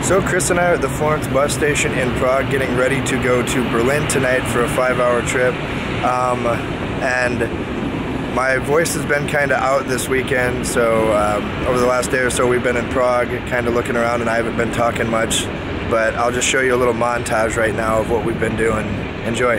So Chris and I are at the Florence bus station in Prague getting ready to go to Berlin tonight for a 5-hour trip. And my voice has been kind of out this weekend, so over the last day or so we've been in Prague kind of looking around and I haven't been talking much, but I'll just show you a little montage right now of what we've been doing. Enjoy.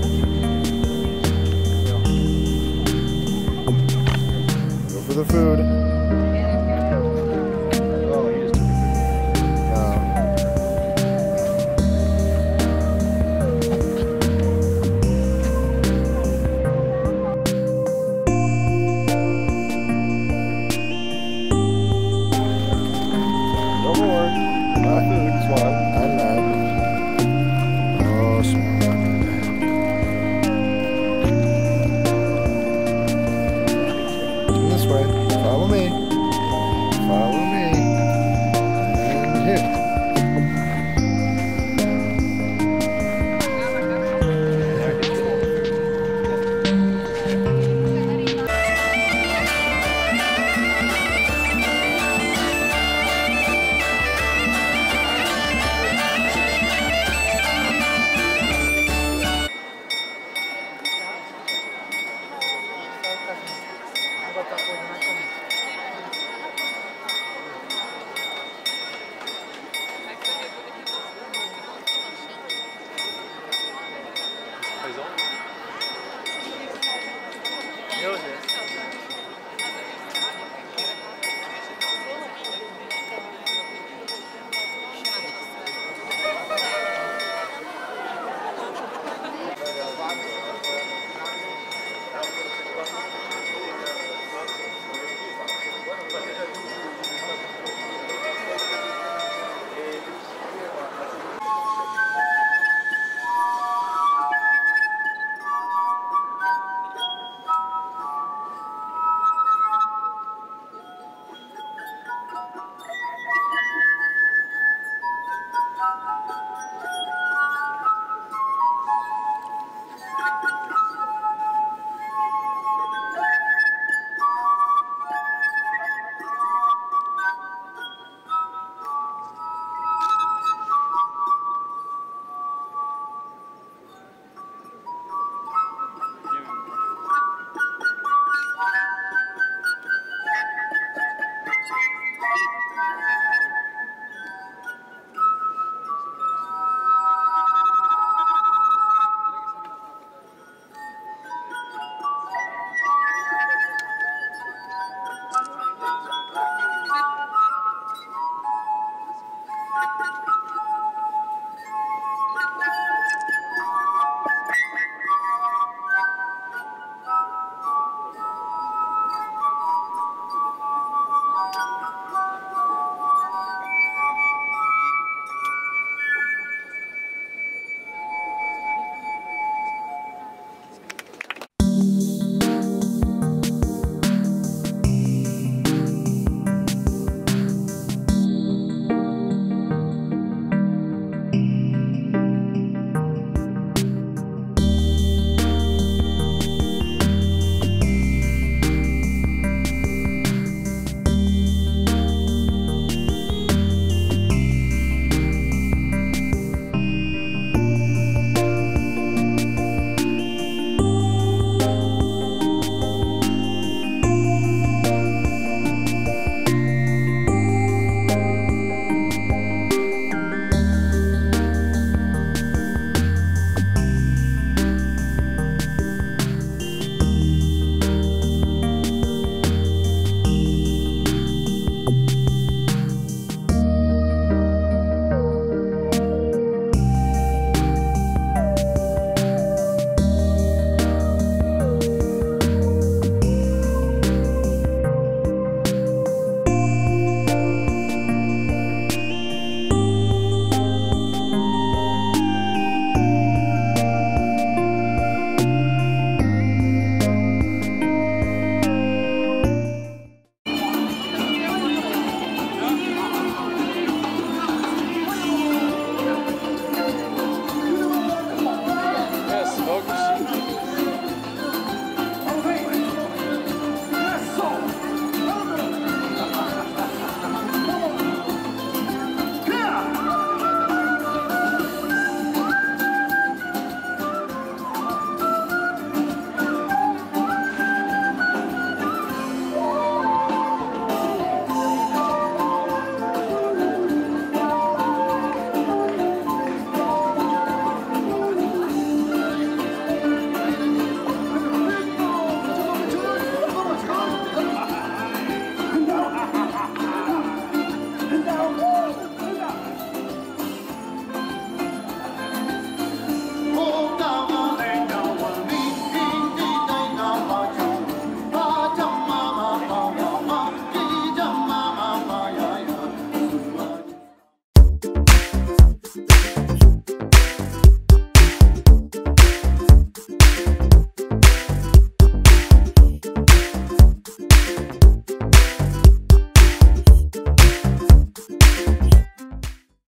For the food.